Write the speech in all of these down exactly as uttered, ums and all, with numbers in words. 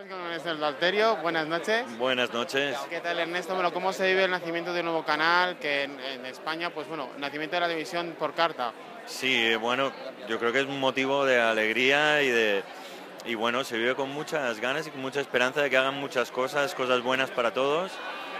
Estamos con Ernesto Alterio, buenas noches. Buenas noches. ¿Qué tal, Ernesto? Bueno, ¿cómo se vive el nacimiento de un nuevo canal? Que en, en España, pues bueno, nacimiento de la televisión por carta. Sí, bueno, yo creo que es un motivo de alegría y de y bueno, se vive con muchas ganas y con mucha esperanza de que hagan muchas cosas, cosas buenas para todos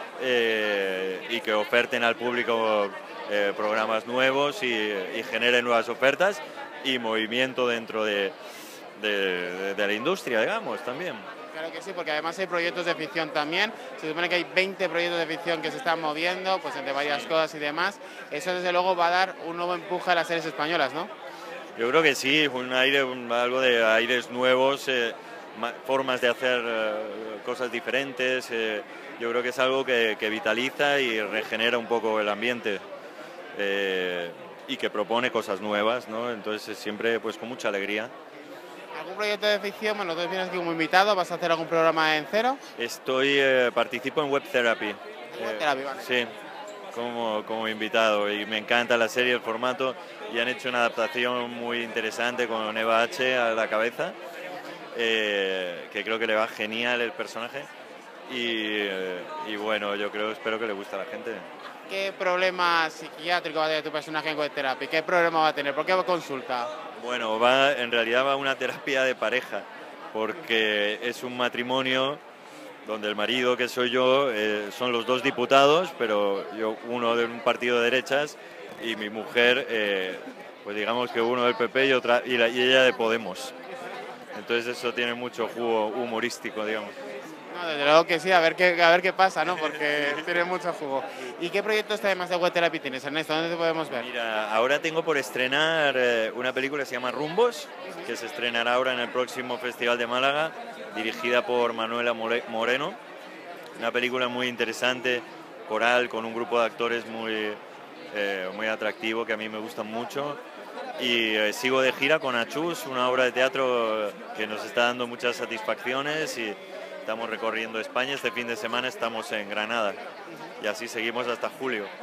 eh, y que oferten al público eh, programas nuevos y, y generen nuevas ofertas y movimiento dentro de, de, de, de la industria, digamos, también. Claro que sí, porque además hay proyectos de ficción también. Se supone que hay veinte proyectos de ficción que se están moviendo, pues entre varias Sí. cosas y demás. Eso desde luego va a dar un nuevo empuje a las series españolas, ¿no? Yo creo que sí, un aire, un, algo de aires nuevos, eh, ma, formas de hacer eh, cosas diferentes. Eh, yo creo que es algo que, que vitaliza y regenera un poco el ambiente eh, y que propone cosas nuevas, ¿no? Entonces siempre pues con mucha alegría. ¿Algún proyecto de ficción? Bueno, tú vienes aquí como invitado, ¿vas a hacer algún programa en cero? Estoy, eh, participo en Web Therapy. En Web Therapy, vale. Sí, como, como invitado y me encanta la serie, el formato y han hecho una adaptación muy interesante con Eva H. a la cabeza, eh, que creo que le va genial el personaje y, eh, y bueno, yo creo, espero que le guste a la gente. ¿Qué problema psiquiátrico va a tener tu personaje en Web Therapy? ¿Qué problema va a tener? ¿Por qué consulta? Bueno, va, en realidad va a una terapia de pareja, porque es un matrimonio donde el marido, que soy yo, eh, son los dos diputados, pero yo uno de un partido de derechas y mi mujer, eh, pues digamos que uno del P P y, otra, y, la, y ella de Podemos. Entonces eso tiene mucho jugo humorístico, digamos. No, desde luego que sí, a ver qué, a ver qué pasa, ¿no? Porque tiene mucho jugo. ¿Y qué proyectos además de Web Therapy tienes, Ernesto? ¿Dónde te podemos ver? Mira, ahora tengo por estrenar eh, una película que se llama Rumbos, que se estrenará ahora en el próximo Festival de Málaga, dirigida por Manuela Moreno. Una película muy interesante, coral, con un grupo de actores muy, eh, muy atractivo, que a mí me gustan mucho. Y eh, sigo de gira con Achus, una obra de teatro que nos está dando muchas satisfacciones y estamos recorriendo España. Este fin de semana estamos en Granada y así seguimos hasta julio.